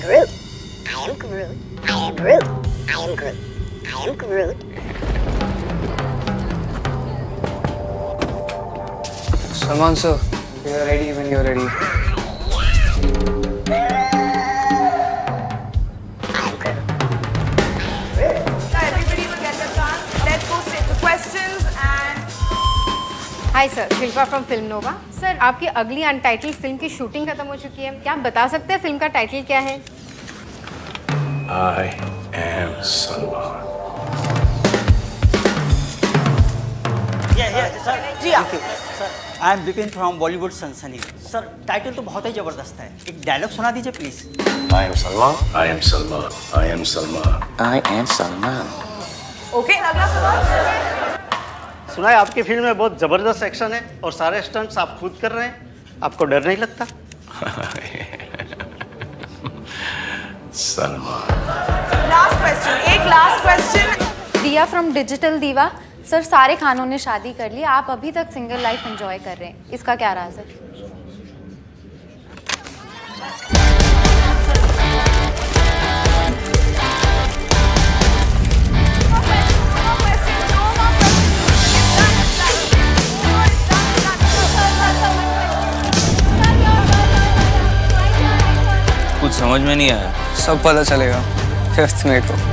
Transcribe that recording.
Groot. I am Groot. I am Groot. I am Groot. I am Groot. Salman sir, we are ready when you are ready. Everybody will get a chance. Let's go straight to questions and. Hi sir, Shilpa from film Nova. Sir, आपकी अगली untitled film की shooting खत्म हो चुकी है, क्या आप बता सकते हैं फिल्म का टाइटल क्या है? I am Salman. Sir ji आप sir I am Bipin from Bollywood Sansani. Sir title तो बहुत ही जबरदस्त है, एक डायलॉग सुना दीजिए please. I am Salman. I am Salman. I am Salman. I am Salman. Okay, अगला सवाल। सुना है आपकी फिल्म में बहुत जबरदस्त एक्शन है और सारे स्टंट्स आप खुद कर रहे हैं, आपको डर नहीं लगता? Salman. लास्ट क्वेश्चन, एक last question. Diya from Digital Diva. Sir, सारे खानों ने शादी कर ली, आप अभी तक सिंगल लाइफ एंजॉय कर रहे हैं, इसका क्या राज है? कुछ समझ में नहीं आया। सब पता चलेगा 5th मई को।